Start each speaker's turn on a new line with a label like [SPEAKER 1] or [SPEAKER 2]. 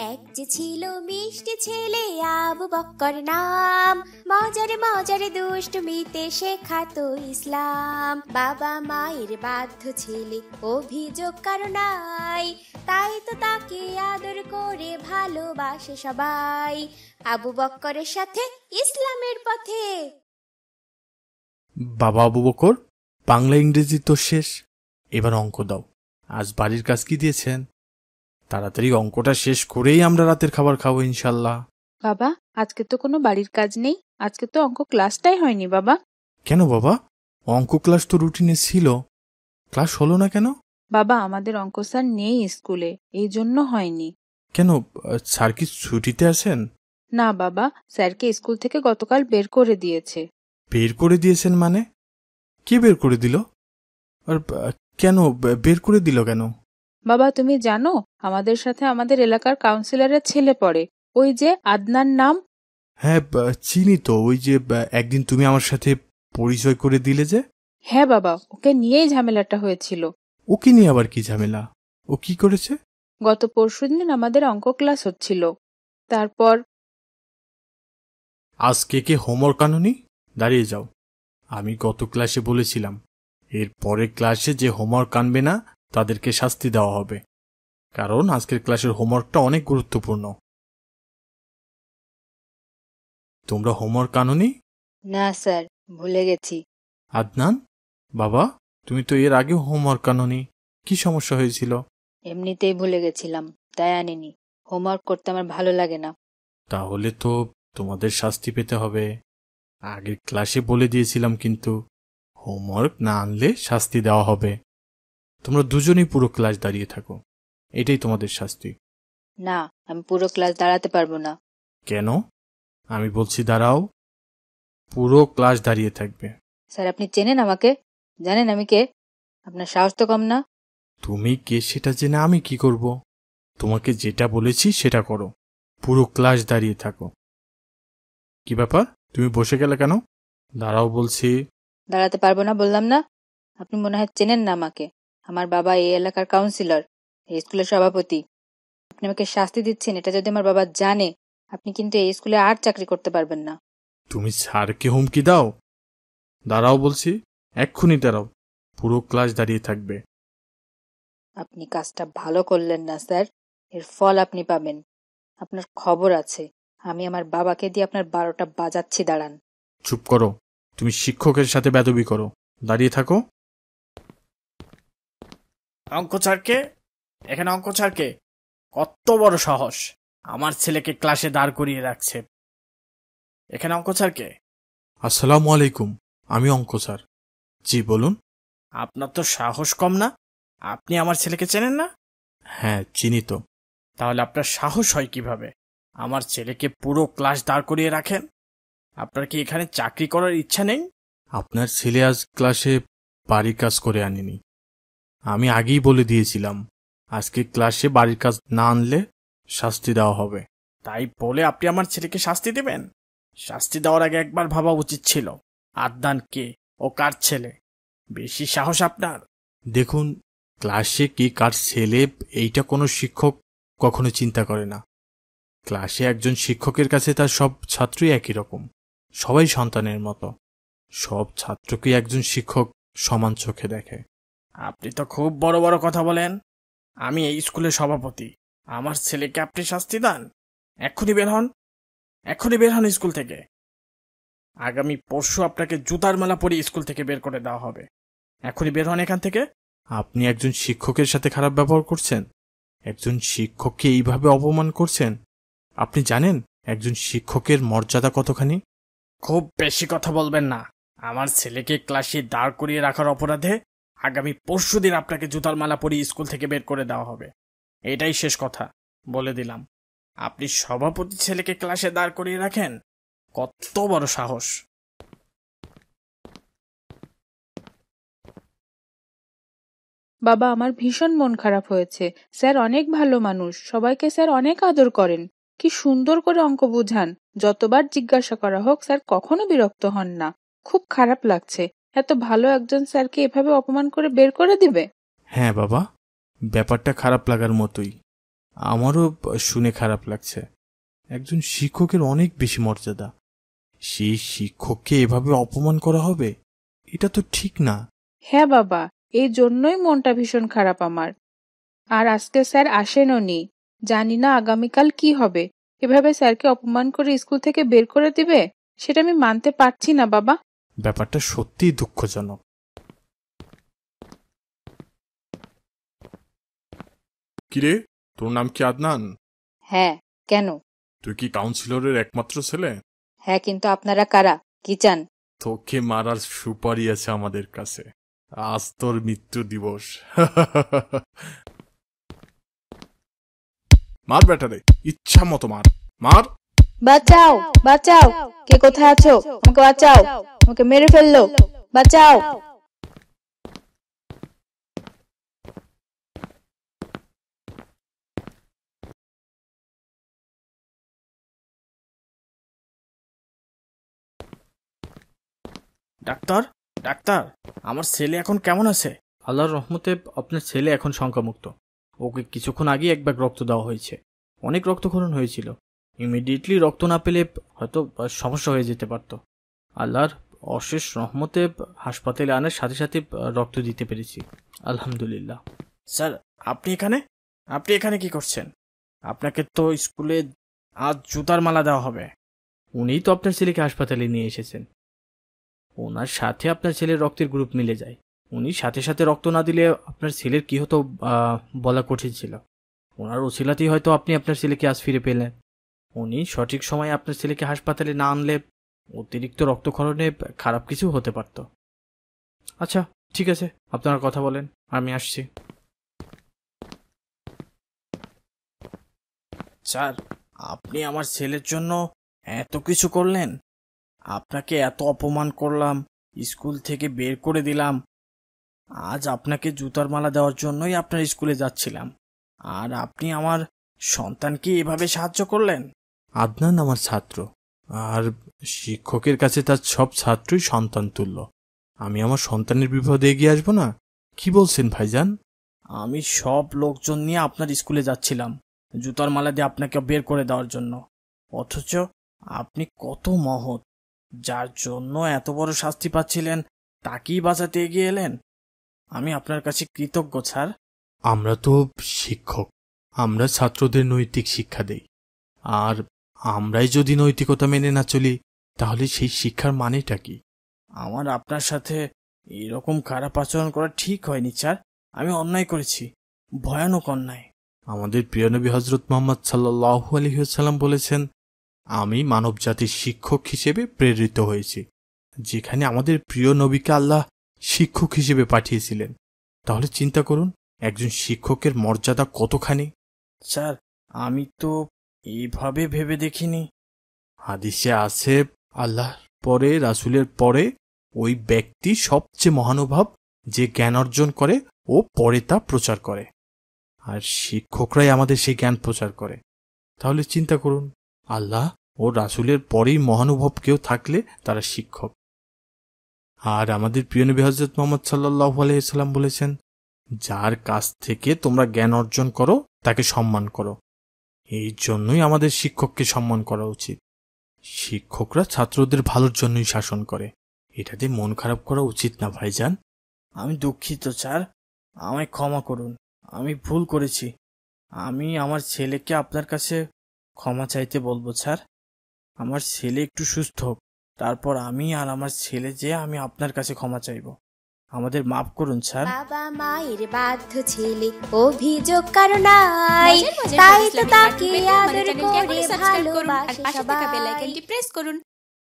[SPEAKER 1] এক যে ছিল মিষ্টি ছেলে আবু বক্কর নাম, মজারে মজারে দুষ্টুমিতে শেখাতো ইসলাম। বাবা মায়ের বাধ্য ছেলে, অভিযোগ কারো নাই, তাই তো তাকে আদর করে ভালোবাসে সবাই। আবু বক্করের সাথে ইসলামের পথে।
[SPEAKER 2] বাবা আবু বকর, বাংলা ইংরেজি তো শেষ, এবার অঙ্ক দাও। আজ বাড়ির কাজ কি দিয়েছেন? তাড়াতাড়ি অঙ্কটা শেষ করেই আমরা রাতের খাবার খাবো ইনশাল্লাহ।
[SPEAKER 3] বাবা, আজকে তো কোনো বাড়ির কাজ নেই, আজকে তো অঙ্ক ক্লাসটাই হয়নি বাবা।
[SPEAKER 2] কেন বাবা? অঙ্ক ক্লাস তো রুটিনে ছিল, ক্লাস হলো না কেন?
[SPEAKER 3] বাবা, আমাদের অঙ্ক স্যার নেই স্কুলে, এই জন্য হয়নি।
[SPEAKER 2] কেন, স্যার কি ছুটিতে আছেন?
[SPEAKER 3] না বাবা, স্যারকে স্কুল থেকে গতকাল বের করে দিয়েছে।
[SPEAKER 2] বের করে দিয়েছেন মানে? কে বের করে দিল? আর কেন বের করে দিল কেন?
[SPEAKER 3] বাবা, তুমি জানো আমাদের সাথে আমাদের এলাকার কাউন্সিলরের ছেলে পড়ে, ওই যে আদনান নাম।
[SPEAKER 2] হ্যাঁ চিনি তো, ওই যে একদিন তুমি আমার সাথে পরিচয় করে দিলে যে।
[SPEAKER 3] হ্যাঁ বাবা, ওকে নিয়েই ঝামেলাটা হয়েছিল।
[SPEAKER 2] ওকে নিয়ে আবার কি ঝামেলা? ও কি করেছে?
[SPEAKER 3] গত পরশুদিন আমাদের অঙ্ক ক্লাস হচ্ছিল, তারপর
[SPEAKER 2] আজকে কে হোমওয়ার্ক আনোনি? দাঁড়িয়ে যাও। আমি গত ক্লাসে বলেছিলাম এর পরের ক্লাসে যে হোমওয়ার্ক আনবে না তাদেরকে শাস্তি দেওয়া হবে, কারণ আজকের ক্লাসের হোমওয়ার্কটা অনেক গুরুত্বপূর্ণ। তোমরা হোমওয়ার্ক আনোনি?
[SPEAKER 3] না স্যার, ভুলে গেছি।
[SPEAKER 2] আদনান বাবা, তুমি তো এর আগে হোমওয়ার্ক আনোনি, কি সমস্যা হয়েছিল?
[SPEAKER 3] এমনিতেই ভুলে গেছিলাম, তাই আনিনি। হোমওয়ার্ক করতে আমার ভালো লাগে না।
[SPEAKER 2] তাহলে তো তোমাদের শাস্তি পেতে হবে। আগের ক্লাসে বলে দিয়েছিলাম কিন্তু, হোমওয়ার্ক না আনলে শাস্তি দেওয়া হবে। তোমরা দুজনেই পুরো ক্লাস দাঁড়িয়ে থাকো, এটাই তোমাদের শাস্তি।
[SPEAKER 3] না, আমি পুরো ক্লাস দাঁড়াতে পারবো না।
[SPEAKER 2] কেন? আমি বলছি দাঁড়াও, পুরো ক্লাস দাঁড়িয়ে থাকবে।
[SPEAKER 3] স্যার, আপনি চেনেন আমাকে? জানেন আমি কে? আপনার সাহস তো কম না।
[SPEAKER 2] তুমি কে সেটা জেনে আমি কি করব? তোমাকে যেটা বলেছি সেটা করো, পুরো ক্লাস দাঁড়িয়ে থাকো। কি ব্যাপার, তুমি বসে গেলে কেন? দাঁড়াও বলছি।
[SPEAKER 3] দাঁড়াতে পারবো না বললাম না। আপনি মনে হয় চেনেন না আমাকে। আমার বাবা এই এলাকার কাউন্সিলর, এই স্কুলের সভাপতি। আপনি আমাকে শাস্তি দিচ্ছেন, এটা যদি আমার বাবা জানে, আপনি কিন্তু এই স্কুলে আর চাকরি করতে পারবেন না।
[SPEAKER 2] তুমি স্যারকে হুমকি দাও? দাঁড়াও বলছি, এক্ষুনি দাঁড়াও, পুরো ক্লাস দাঁড়িয়ে থাকবে।
[SPEAKER 3] আপনি কাজটা ভালো করলেন না স্যার, এর ফল আপনি পাবেন। আপনার খবর আছে, আমি আমার বাবাকে দিয়ে আপনার 12টা বাজাচ্ছি, দাঁড়ান।
[SPEAKER 2] চুপ করো, তুমি শিক্ষকের সাথে বেদবি করো, দাঁড়িয়ে থাকো।
[SPEAKER 4] অঙ্ক স্যারকে, এখানে অঙ্ক স্যারকে, কত বড় সাহস আমার ছেলেকে ক্লাসে দাঁড় করিয়ে রাখছে। এখানে অঙ্ক স্যারকে।
[SPEAKER 2] আসসালামু আলাইকুম, আমি অঙ্ক স্যার। জি বলুন।
[SPEAKER 4] আপনার তো সাহস কম না? আপনি আমার ছেলেকে চেনেন না?
[SPEAKER 2] হ্যাঁ চিনি তো।
[SPEAKER 4] তাহলে আপনার সাহস হয় কিভাবে আমার ছেলেকে পুরো ক্লাস দাঁড় করিয়ে রাখেন? আপনার কি এখানে চাকরি করার ইচ্ছা নেই?
[SPEAKER 2] আপনার ছেলে আজ ক্লাসে বাড়ির কাজ করে আনেনি। আমি আগেই বলে দিয়েছিলাম আজকে ক্লাসে বাড়ির কাজ না আনলে শাস্তি দেওয়া হবে।
[SPEAKER 4] তাই বলে আপনি আমার ছেলেকে শাস্তি দেবেন? শাস্তি দেওয়ার আগে একবার ভাবা উচিত ছিল আদনান কে, ও কার ছেলে। বেশি সাহস আপনার।
[SPEAKER 2] দেখুন, ক্লাসে কি কার ছেলে এইটা কোনো শিক্ষক কখনো চিন্তা করে না। ক্লাসে একজন শিক্ষকের কাছে তার সব ছাত্রই একই রকম, সবাই সন্তানের মতো। সব ছাত্রকে একজন শিক্ষক সমান চোখে দেখে।
[SPEAKER 4] আপনি তো খুব বড় বড় কথা বলেন। আমি এই স্কুলের সভাপতি, আমার ছেলেকে আপনি শাস্তি দেন? এক্ষুনি বের হন, এক্ষুনি বের হন স্কুল থেকে। আগামী পরশু আপনাকে জুতার মালা পরিয়ে স্কুল থেকে বের করে দেওয়া হবে। এক্ষুনি বের হন এখান থেকে।
[SPEAKER 2] আপনি একজন শিক্ষকের সাথে খারাপ ব্যবহার করছেন, একজন শিক্ষককে এইভাবে অপমান করছেন। আপনি জানেন একজন শিক্ষকের মর্যাদা কতখানি?
[SPEAKER 4] খুব বেশি কথা বলবেন না। আমার ছেলেকে ক্লাসে দাঁড় করিয়ে রাখার অপরাধে আগামী পরশুদিন আপনাকে জুতার মালা পরিয়ে স্কুল থেকে বের করে দেওয়া হবে। এটাই শেষ কথা, বলে দিলাম। আপনি সভাপতি ছেলেকে ক্লাসে দাঁড় করিয়ে রাখেন? কত বড় সাহস!
[SPEAKER 3] বাবা, আমার ভীষণ মন খারাপ হয়েছে। স্যার অনেক ভালো মানুষ, সবাইকে স্যার অনেক আদর করেন, কি সুন্দর করে অঙ্ক বুঝান। যতবার জিজ্ঞাসা করা হোক স্যার কখনো বিরক্ত হন না। খুব খারাপ লাগছে, এত ভালো একজন স্যারকে এভাবে অপমান করে বের করে দিবে।
[SPEAKER 2] হ্যাঁ বাবা, ব্যাপারটা খারাপ লাগার মতোই, আমারও শুনে খারাপ লাগছে। একজন শিক্ষকের অনেক বেশি মর্যাদা, সেই শিক্ষককে এভাবে অপমান করা হবে, এটা তো ঠিক না।
[SPEAKER 3] হ্যাঁ বাবা, এই জন্যই মনটা ভীষণ খারাপ আমার। আর আজকে স্যার আসেনও নি, জানি না আগামীকাল কি হবে। এভাবে স্যারকে অপমান করে স্কুল থেকে বের করে দিবে, সেটা আমি মানতে পারছি না বাবা।
[SPEAKER 2] ব্যাপারটা সত্যিই দুঃখজনক।
[SPEAKER 5] কিরে, তোর নাম কি আদনান?
[SPEAKER 6] হ্যাঁ, কেন?
[SPEAKER 5] তুই কি কাউন্সিলরের একমাত্র ছেলে?
[SPEAKER 6] হ্যাঁ, কিন্তু আপনারা কারা, কি চান?
[SPEAKER 5] তোকে মারার সুপারি আছে আমাদের কাছে। আজ তোর মৃত্যু দিবস। মার বেটারে, ইচ্ছা মতো মার মার।
[SPEAKER 6] বাঁচাও, বাঁচাও, কে কোথায় আছো? আমাকে বাঁচাও, আমাকে মেরে ফেললো, বাঁচাও।
[SPEAKER 4] ডাক্তার, ডাক্তার, আমার ছেলে এখন কেমন আছে?
[SPEAKER 2] আল্লাহর রহমতে আপনার ছেলে এখন শঙ্কামুক্ত। ওকে কিছুক্ষণ আগেই এক ব্যাগ রক্ত দেওয়া হয়েছে। অনেক রক্তক্ষরণ হয়েছিল। ইমিডিয়েটলি রক্ত না পেলে হয়তো সমস্যা হয়ে যেতে পারত। আল্লাহর অশেষ রহমতে হাসপাতালে আনার সাথে সাথে রক্ত দিতে পেরেছি, আলহামদুলিল্লাহ।
[SPEAKER 4] স্যার, আপনি এখানে কি করছেন? আপনাকে তো স্কুলে আজ জুতার মালা দেওয়া হবে।
[SPEAKER 2] উনিই তো আপনার ছেলেকে হাসপাতালে নিয়ে এসেছেন। ওনার সাথে আপনার ছেলের রক্তের গ্রুপ মিলে যায়। উনি সাথে সাথে রক্ত না দিলে আপনার ছেলের কি হতো বলা কঠিন ছিল। ওনার ওসিলাতেই হয়তো আপনি আপনার ছেলেকে আজ ফিরে পেলেন। উনি সঠিক সময়ে আপনার ছেলেকে হাসপাতালে না আনলে অতিরিক্ত রক্তক্ষরণে খারাপ কিছু হতে পারত। আচ্ছা, ঠিক আছে, আপনারা কথা বলেন, আমি আসছি।
[SPEAKER 4] স্যার, আপনি আমার ছেলের জন্য এত কিছু করলেন। আপনাকে এত অপমান করলাম, স্কুল থেকে বের করে দিলাম। আজ আপনাকে জুতার মালা দেওয়ার জন্যই আপনার স্কুলে যাচ্ছিলাম, আর আপনি আমার সন্তানকে এভাবে সাহায্য করলেন।
[SPEAKER 2] আদনান আমার ছাত্র, আর শিক্ষকের কাছে তার সব ছাত্রই সন্তান তুল্য। আমি আমার সন্তানের বিপদে এগিয়ে আসবো না? কি বলছেন ভাইজান?
[SPEAKER 4] আমি সব লোকজন নিয়ে আপনার স্কুলে যাচ্ছিলাম জুতার মালা দিয়ে আপনাকে বের করে দেওয়ার জন্য, অথচ আপনি কত মহৎ, যার জন্য এত বড় শাস্তি পাচ্ছিলেন তাকেই বাঁচাতে এগিয়ে এলেন। আমি আপনার কাছে কৃতজ্ঞ স্যার।
[SPEAKER 2] আমরা তো শিক্ষক, আমরা ছাত্রদের নৈতিক শিক্ষা দেই। আর আমরাই যদি নৈতিকতা মেনে না চলি, তাহলে সেই শিক্ষার মানেটা কি?
[SPEAKER 4] আমার আপনার সাথে এরকম খারাপ আচরণ করা ঠিক হয়নি স্যার। আমি অন্যায় করেছি, ভয়ানক অন্যায়।
[SPEAKER 2] আমাদের প্রিয় নবী হযরত মুহাম্মদ সাল্লাল্লাহু আলাইহি ওয়াসাল্লাম বলেছেন, আমি মানব জাতির শিক্ষক হিসেবে প্রেরিত হয়েছি। যেখানে আমাদের প্রিয় নবীকে আল্লাহ শিক্ষক হিসেবে পাঠিয়েছিলেন, তাহলে চিন্তা করুন একজন শিক্ষকের মর্যাদা কতখানি।
[SPEAKER 4] স্যার, আমি তো এইভাবে ভেবে দেখিনি।
[SPEAKER 2] হাদিসে আছে, আল্লাহর পরে, রাসূলের পরে ওই ব্যক্তি সবচেয়ে মহানুভব যে জ্ঞান অর্জন করে ও পরে তা প্রচার করে। আর শিক্ষকরাই আমাদের সেই জ্ঞান প্রচার করে। তাহলে চিন্তা করুন, আল্লাহ ও রাসূলের পরেই মহানুভব কেউ থাকলে তারা শিক্ষক। আর আমাদের প্রিয় নবী হযরত মুহাম্মদ সাল্লাল্লাহু আলাইহি ওয়াসাল্লাম বলেছেন, যার কাছ থেকে তোমরা জ্ঞান অর্জন করো তাকে সম্মান করো। এই জন্যই আমাদের শিক্ষককে সম্মান করা উচিত। শিক্ষকরা ছাত্রদের ভালোর জন্যই শাসন করে, এটাতে মন খারাপ করা উচিত না ভাইজান।
[SPEAKER 4] আমি দুঃখিত স্যার, আমায় ক্ষমা করুন, আমি ভুল করেছি। আমি আমার ছেলেকে আপনার কাছে ক্ষমা চাইতে বলবো স্যার। আমার ছেলে একটু সুস্থ হোক, তারপর আমি আর আমার ছেলে যে আমি আপনার কাছে ক্ষমা চাইবো। আমাদের মাফ করুন স্যার।
[SPEAKER 1] বাবা মায়ের বাধ্য ছেলে অভিযোগ কারো নাই, তাই তো তাকে আদর করে ভালোবাসে সবাই।
[SPEAKER 7] বেল আইকনটি প্রেস করুন।